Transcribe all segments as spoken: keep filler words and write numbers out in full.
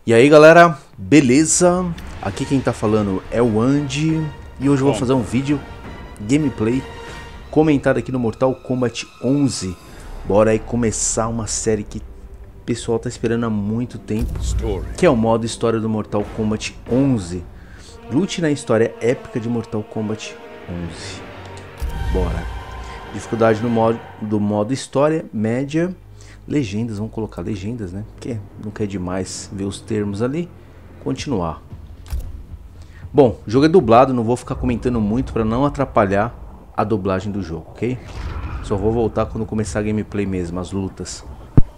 E aí galera, beleza? Aqui quem tá falando é o Andy e hoje eu vou fazer um vídeo gameplay comentado aqui no Mortal Kombat onze. Bora aí começar uma série que o pessoal tá esperando há muito tempo, que é o modo história do Mortal Kombat onze. Lute na história épica de Mortal Kombat onze. Bora. Dificuldade no modo, do modo história, média. Legendas, vamos colocar legendas, né? Porque nunca é demais ver os termos ali. Continuar. Bom, o jogo é dublado, não vou ficar comentando muito para não atrapalhar a dublagem do jogo, ok? Só vou voltar quando começar a gameplay mesmo, as lutas.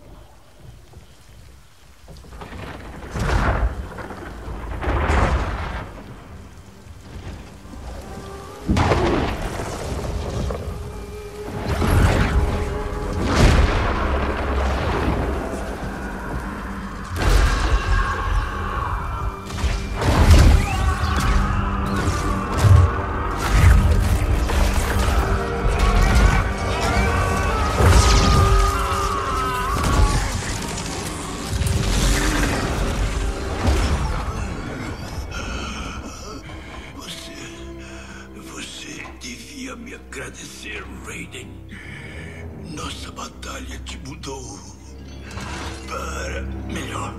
Me agradecer, Raiden. Nossa batalha te mudou para melhor.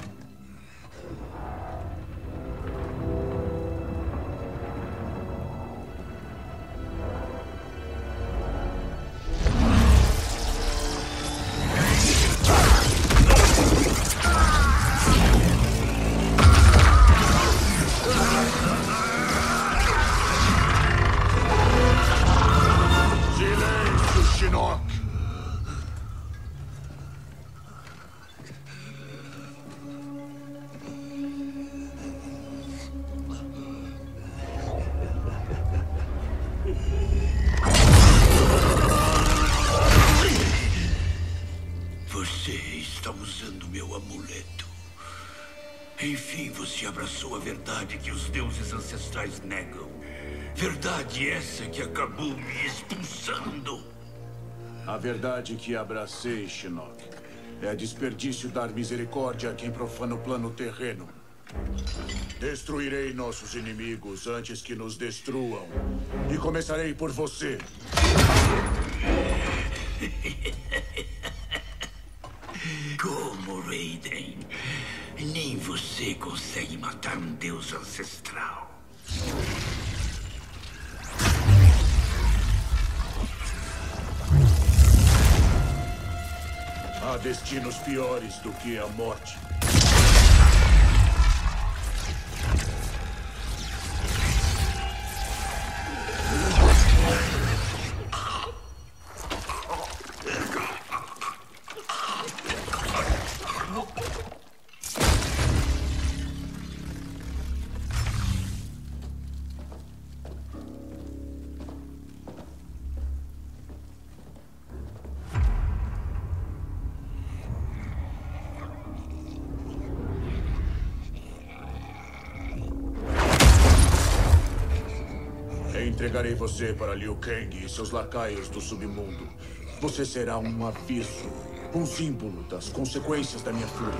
Você está usando meu amuleto. Enfim, você abraçou a verdade que os deuses ancestrais negam. Verdade essa que acabou me expulsando. A verdade que abracei, Shinnok, é desperdício dar misericórdia a quem profana o plano terreno. Destruirei nossos inimigos antes que nos destruam. E começarei por você. Como, Raiden? Nem você consegue matar um deus ancestral. Há destinos piores do que a morte. Entregarei você para Liu Kang e seus lacaios do submundo. Você será um aviso, um símbolo das consequências da minha fúria.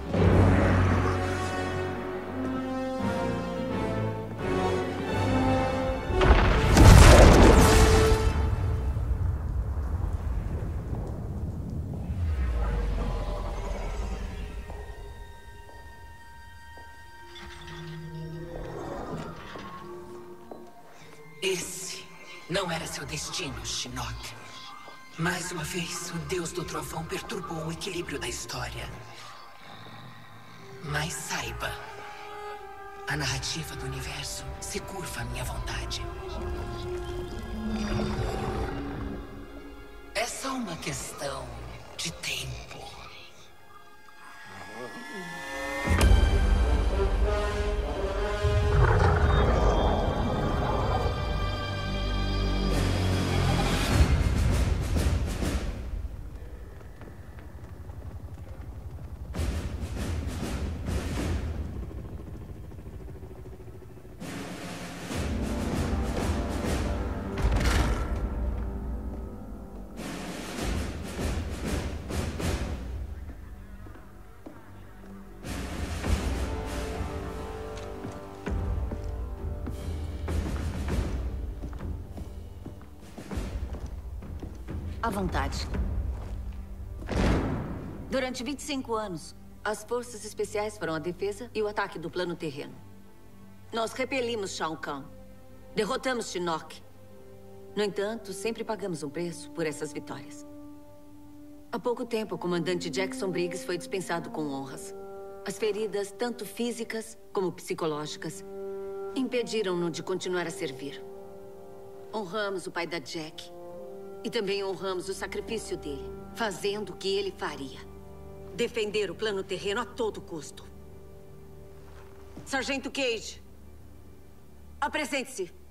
Esse não era seu destino, Shinnok. Mais uma vez, o Deus do Trovão perturbou o equilíbrio da história. Mas saiba, a narrativa do universo se curva à minha vontade. É só uma questão de tempo. À vontade. Durante vinte e cinco anos, as forças especiais foram a defesa e o ataque do plano terreno. Nós repelimos Shao Kahn. Derrotamos Shinnok. No entanto, sempre pagamos um preço por essas vitórias. Há pouco tempo, o comandante Jackson Briggs foi dispensado com honras. As feridas, tanto físicas como psicológicas, impediram-no de continuar a servir. Honramos o pai da Jack. E também honramos o sacrifício dele, fazendo o que ele faria. Defender o plano terreno a todo custo. Sargento Cage, apresente-se.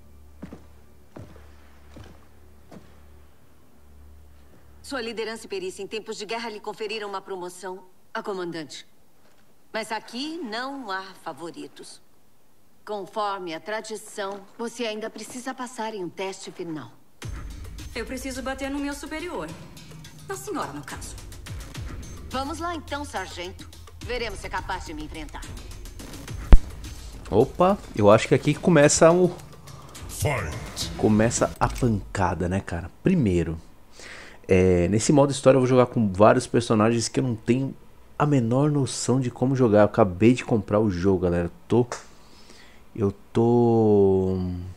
Sua liderança e perícia em tempos de guerra lhe conferiram uma promoção a comandante. Mas aqui não há favoritos. Conforme a tradição, você ainda precisa passar em um teste final. Eu preciso bater no meu superior. Na senhora, no caso. Vamos lá então, sargento. Veremos se é capaz de me enfrentar. Opa, eu acho que aqui começa o... Começa a pancada, né, cara? Primeiro, é, nesse modo história eu vou jogar com vários personagens que eu não tenho a menor noção de como jogar. Eu acabei de comprar o jogo, galera. Eu tô... Eu tô...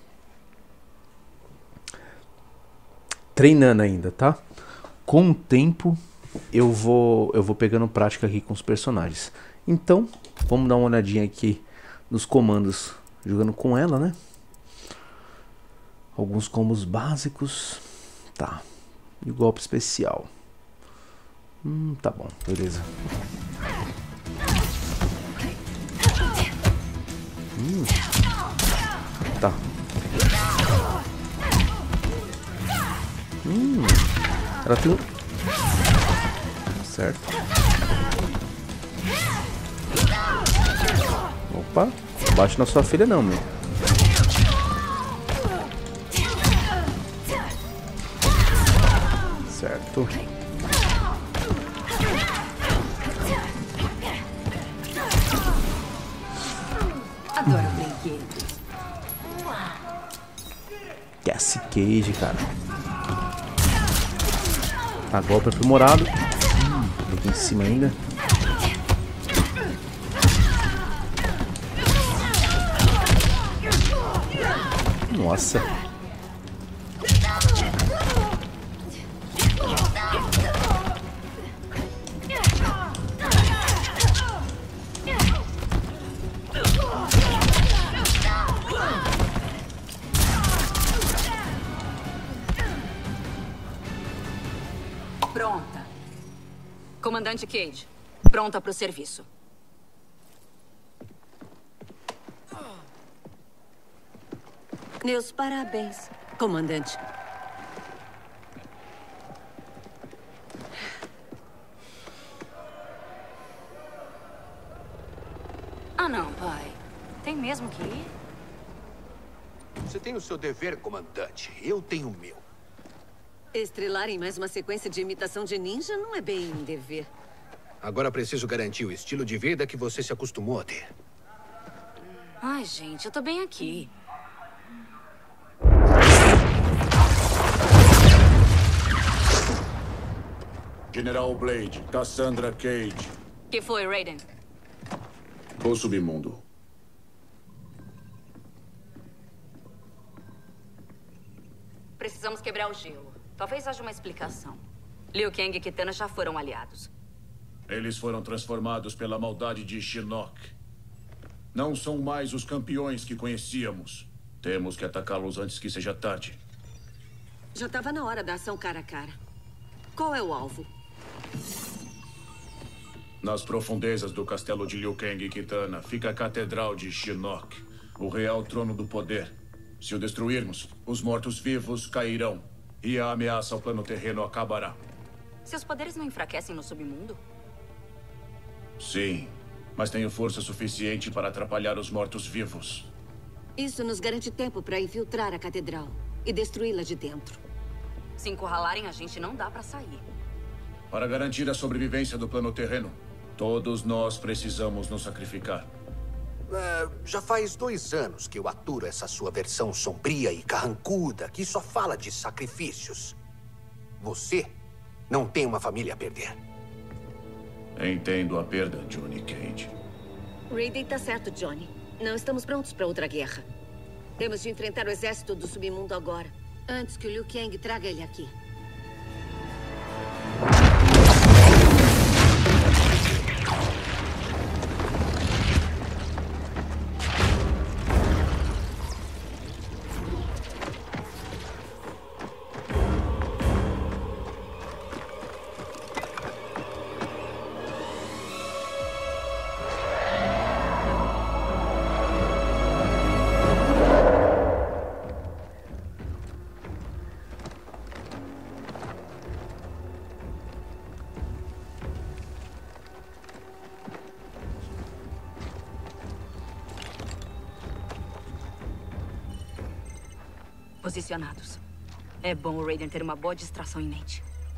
treinando ainda, tá? Com o tempo eu vou eu vou pegando prática aqui com os personagens. Então, vamos dar uma olhadinha aqui nos comandos jogando com ela, né? Alguns combos básicos. Tá. E o golpe especial. Hum, tá bom, beleza. Hum. Tá. Hum. Ela tem um... Certo. Opa. Não bate na sua filha não, meu. Certo. Adoro brinquedos. Cassie Cage, cara. Tá, golpe aprimorado. Hum, aqui em cima ainda. Nossa. Pronta. Comandante Cage, pronta para o serviço. Meus parabéns, comandante. Ah, não, pai. Tem mesmo que ir? Você tem o seu dever, comandante. Eu tenho o meu. Estrelar em mais uma sequência de imitação de ninja não é bem um dever. Agora preciso garantir o estilo de vida que você se acostumou a ter. Ai, gente, eu tô bem aqui. General Blade, Cassandra Cage. Que foi, Raiden? O submundo. Precisamos quebrar o gelo. Talvez haja uma explicação. Liu Kang e Kitana já foram aliados. Eles foram transformados pela maldade de Shinnok. Não são mais os campeões que conhecíamos. Temos que atacá-los antes que seja tarde. Já estava na hora da ação cara a cara. Qual é o alvo? Nas profundezas do castelo de Liu Kang e Kitana fica a Catedral de Shinnok, o real trono do poder. Se o destruirmos, os mortos-vivos cairão e a ameaça ao plano terreno acabará. Seus poderes não enfraquecem no submundo? Sim, mas tenho força suficiente para atrapalhar os mortos-vivos. Isso nos garante tempo para infiltrar a catedral e destruí-la de dentro. Se encurralarem a gente, não dá pra sair. Para garantir a sobrevivência do plano terreno, todos nós precisamos nos sacrificar. É, já faz dois anos que eu aturo essa sua versão sombria e carrancuda que só fala de sacrifícios. Você Não tem uma família a perder. Entendo a perda, Johnny Cage. Raiden tá certo, Johnny. Não estamos prontos para outra guerra. Temos de enfrentar o exército do submundo agora, antes que o Liu Kang traga ele aqui. Posicionados. É bom o Raiden ter uma boa distração em mente.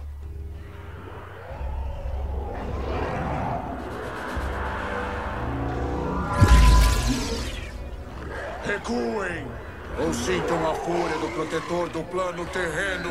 Recuem! Ou sintam a fúria do protetor do plano terreno.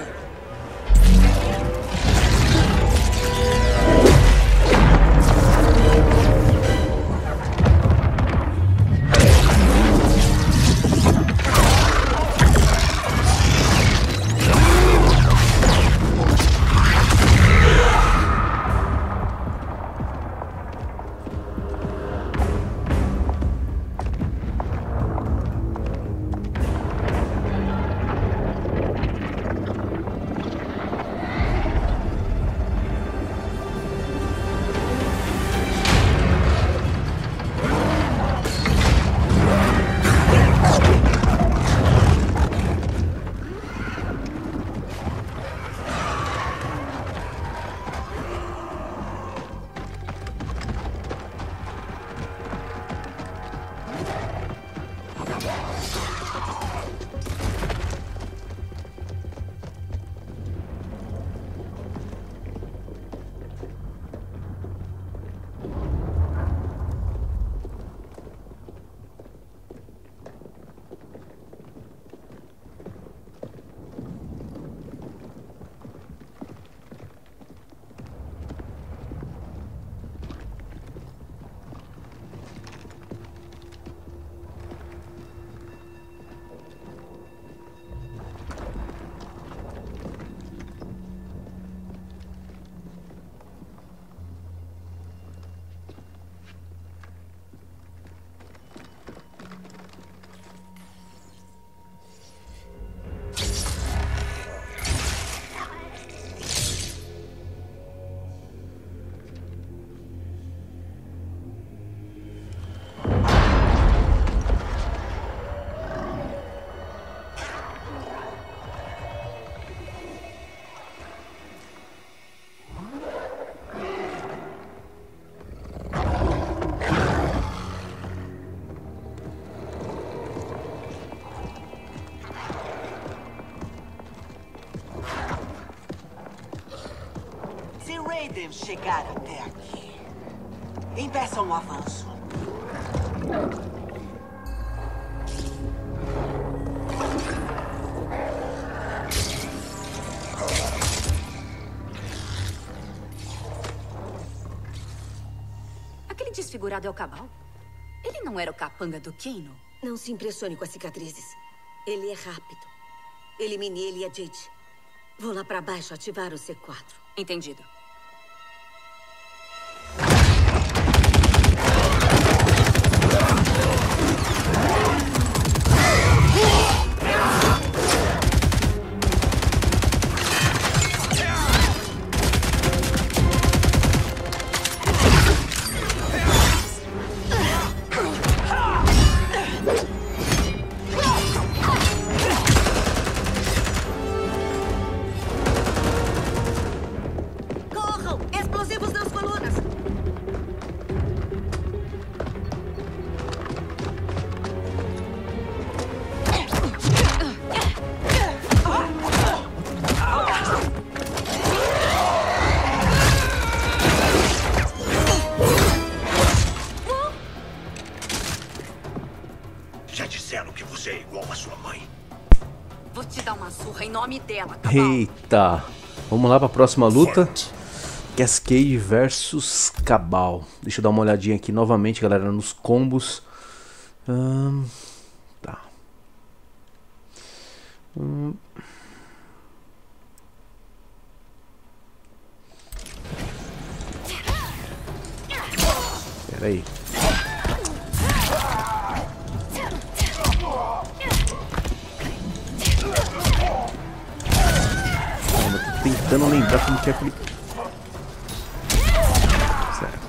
Raiden chegar até aqui, impeça um avanço. Aquele desfigurado é o Cabal? Ele não era o capanga do Kano? Não se impressione com as cicatrizes. Ele é rápido. Elimine ele e a Jade. Vou lá pra baixo ativar o C quatro. Entendido. Vou te dar uma surra em nome dela, Cabal. Eita, Vamos lá para a próxima luta. Cascade versus Cabal. Deixa eu dar uma olhadinha aqui novamente, galera, nos combos. Hum, tá. Hum. Pera aí. Caramba, tô tentando lembrar como que é aquele... Certo.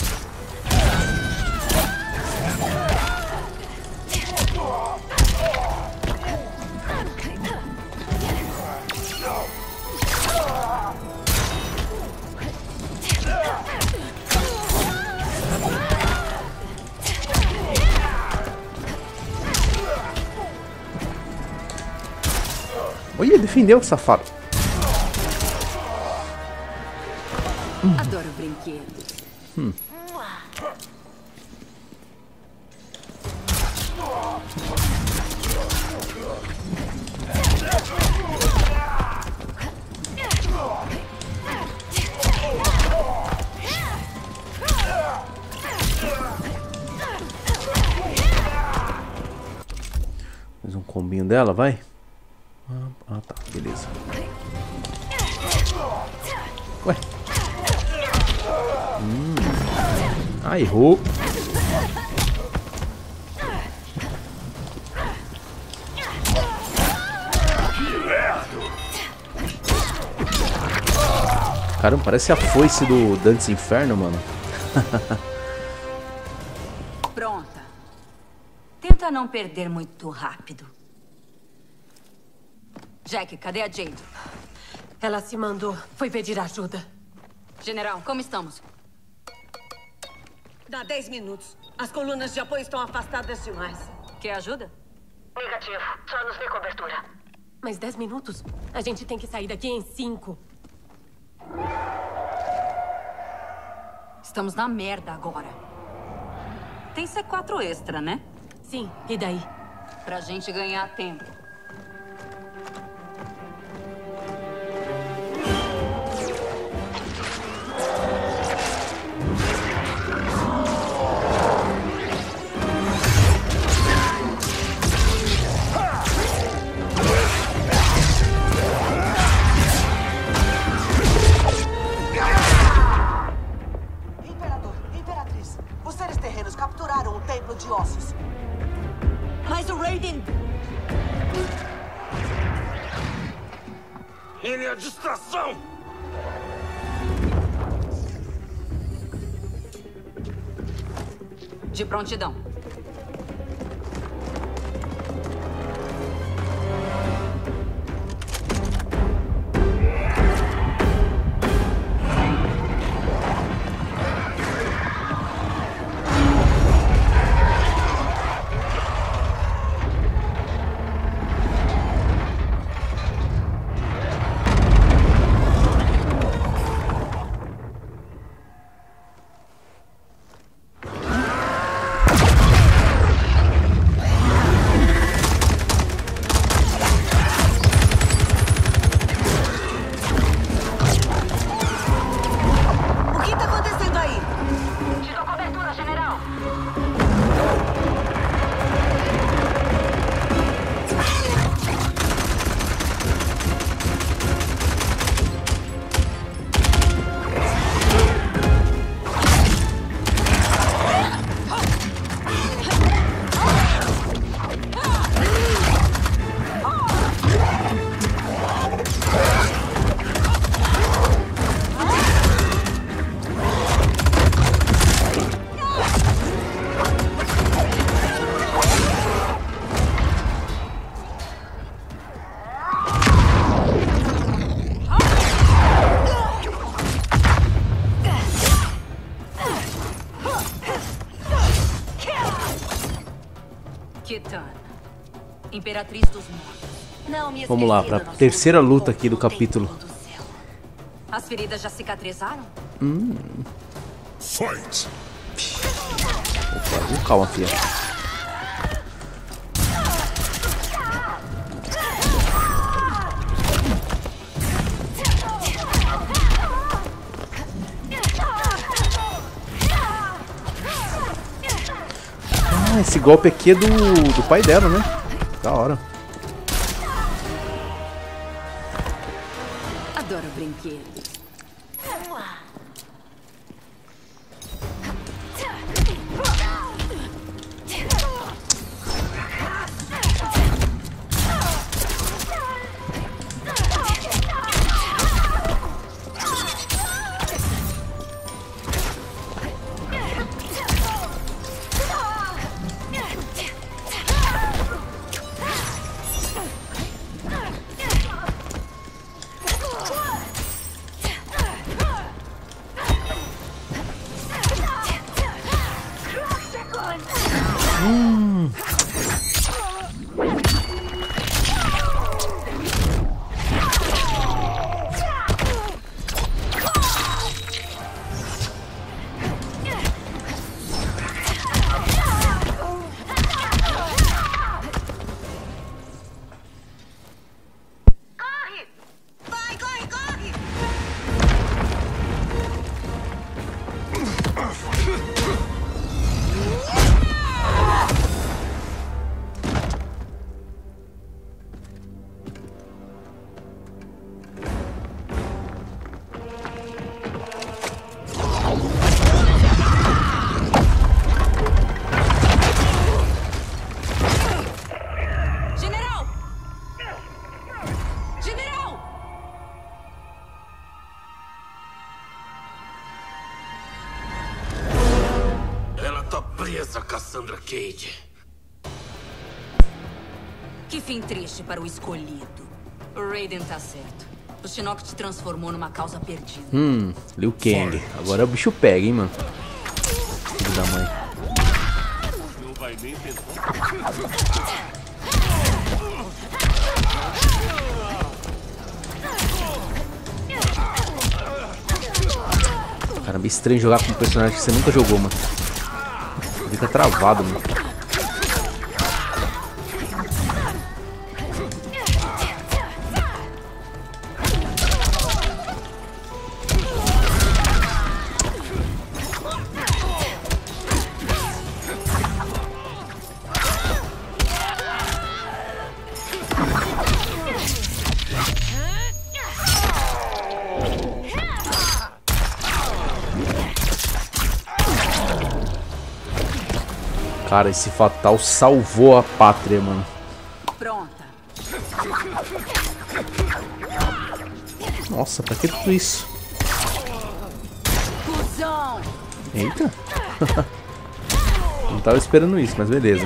Olha, defendeu, safado. Adoro brinquedos. Hum. Mais um combinho dela, vai. Ah, tá, beleza. Ué. Hum. Ah, errou. Caramba, parece a foice do Dantes Inferno, mano. Pronta. Tenta não perder muito rápido. Jack, cadê a Jade? Ela se mandou. Foi pedir ajuda. General, como estamos? Dá dez minutos. As colunas de apoio estão afastadas demais. Quer ajuda? Negativo. Só nos dê cobertura. Mais dez minutos? A gente tem que sair daqui em cinco. Estamos na merda agora. Tem C quatro extra, né? Sim, e daí? Pra gente ganhar tempo. De ossos. Mas o Raiden... Ele é a distração! De prontidão. Imperatriz dos mortos. Não me Vamos lá, pra terceira luta aqui do capítulo. As feridas já cicatrizaram? Hum. Fight! Opa, calma, filha. Ah, esse golpe aqui é do, do pai dela, né? Da hora. Adoro brinquedos. Vamos lá. Hum. Presa, Cassandra Cade. Que fim triste para o escolhido. O Raiden tá certo. O Shinnok te transformou numa causa perdida. Hum, Liu Kang. Agora o bicho pega, hein, mano. Filho da mãe. Não vai nem tentar. Caramba, é estranho jogar com um personagem que você nunca jogou, mano. Fica travado, mano. Cara, esse fatal salvou a pátria, mano. Pronta. Nossa, pra que tudo isso? Fusão. Eita. Não tava esperando isso, mas beleza.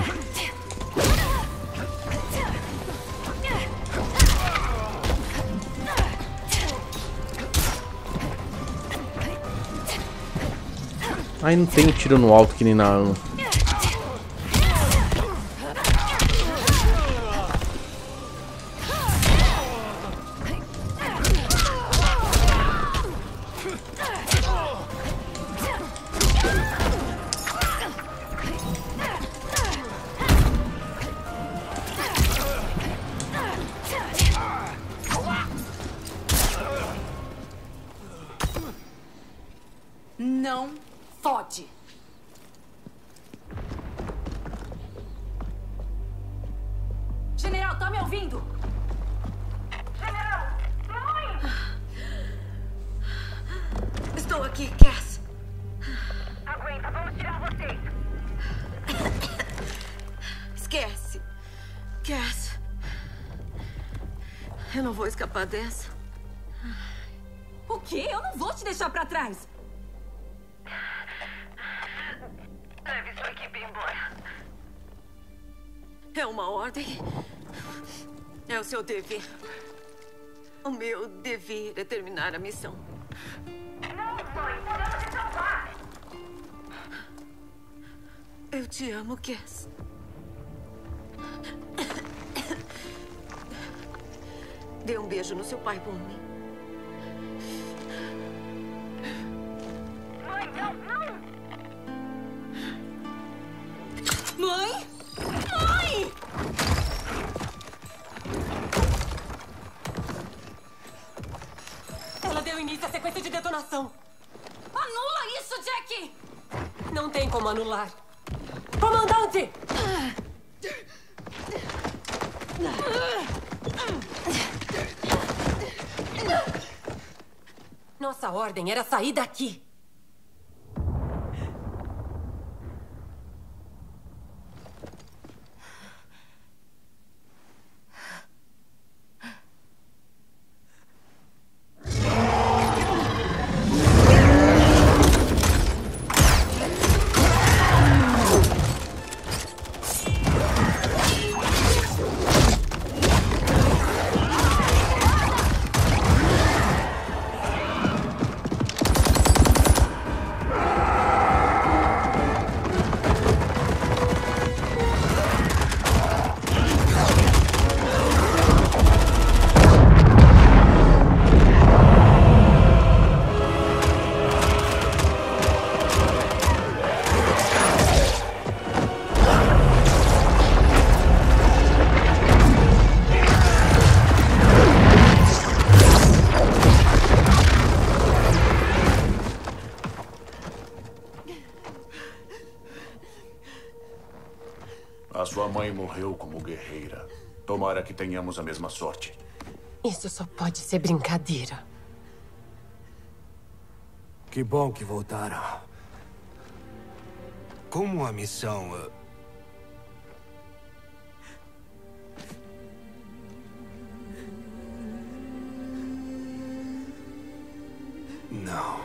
Ai, não tem tiro no alto que nem na... Não fode. General, tá me ouvindo? General! Mãe! Estou aqui, Cass. Aguenta, vamos tirar vocês. Esquece. Cass. Eu não vou escapar dessa. O quê? Eu não vou te deixar pra trás. Leve sua equipe embora. É uma ordem. É o seu dever. O meu dever é terminar a missão. Não, mãe, podemos te salvar. Eu te amo, Cass. Dê um beijo no seu pai por mim. Mãe, não, não! Mãe? Mãe! Ela deu início à sequência de detonação. Anula isso, Jack! Não tem como anular. Comandante! Nossa ordem era sair daqui. A sua mãe morreu como guerreira. Tomara que tenhamos a mesma sorte. Isso só pode ser brincadeira. Que bom que voltaram. Como a missão... Uh... Não.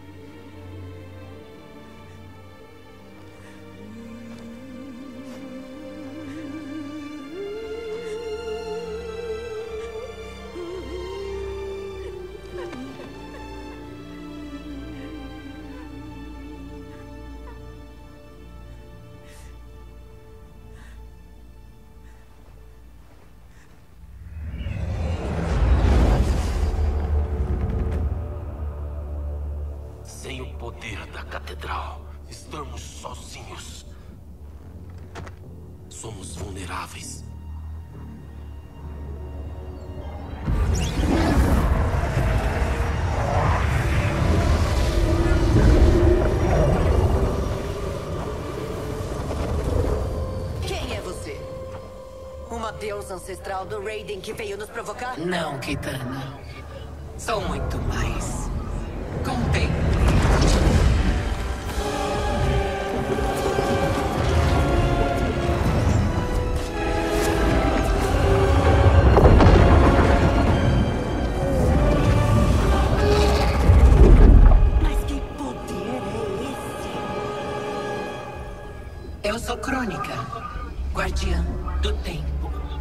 Sem o poder da catedral, estamos sozinhos. Somos vulneráveis. Quem é você? Uma deusa ancestral do Raiden que veio nos provocar? Não, Kitana. Sou muito mais. Contemple. Mas que poder é esse? Eu sou Crônica, guardiã do tempo.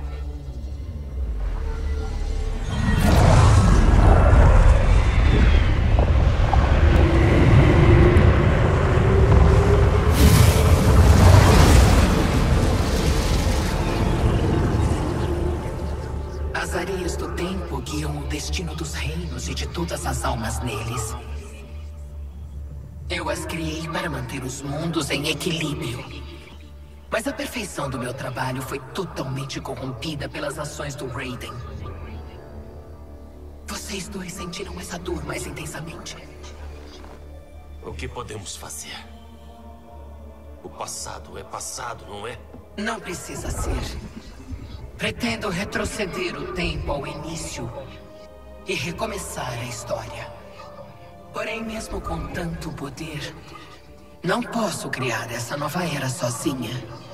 As areias do tempo guiam o destino dos reinos e de todas as almas neles. Eu as criei para manter os mundos em equilíbrio. Mas a perfeição do meu trabalho foi totalmente corrompida pelas ações do Raiden. Vocês dois sentiram essa dor mais intensamente. O que podemos fazer? O passado é passado, não é? Não precisa ser. Pretendo retroceder o tempo ao início e recomeçar a história. Porém, mesmo com tanto poder, não posso criar essa nova era sozinha.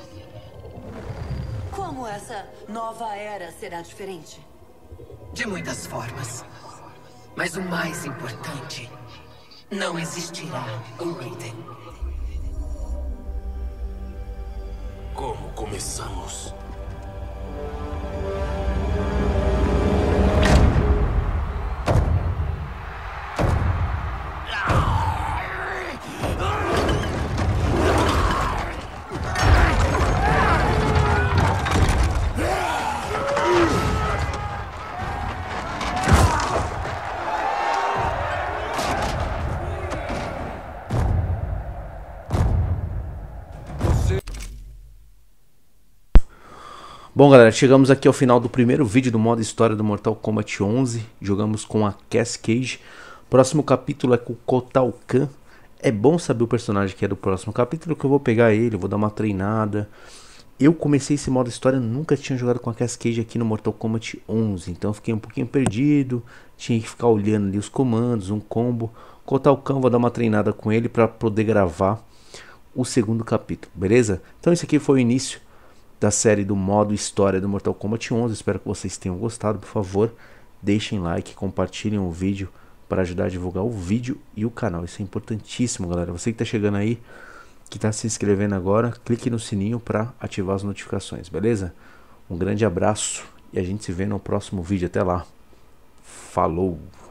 Como essa nova era será diferente? De muitas formas. Mas o mais importante, não existirá o Raiden. Como começamos? Bom, galera, chegamos aqui ao final do primeiro vídeo do modo história do Mortal Kombat onze. Jogamos com a Cassie Cage. Próximo capítulo é com o Kotal Kahn. é bom saber o personagem que é do próximo capítulo, que eu vou pegar ele, eu vou dar uma treinada. Eu comecei esse modo história, nunca tinha jogado com a Cascade aqui no Mortal Kombat onze, então eu fiquei um pouquinho perdido, tinha que ficar olhando ali os comandos, um combo. Com o Shao Kahn, vou dar uma treinada com ele para poder gravar o segundo capítulo, beleza? Então esse aqui foi o início da série do modo história do Mortal Kombat onze, espero que vocês tenham gostado. Por favor, deixem like, compartilhem o vídeo para ajudar a divulgar o vídeo e o canal, isso é importantíssimo, galera. Você que está chegando aí, que está se inscrevendo agora, clique no sininho para ativar as notificações, beleza? Um grande abraço e a gente se vê no próximo vídeo. Até lá, falou!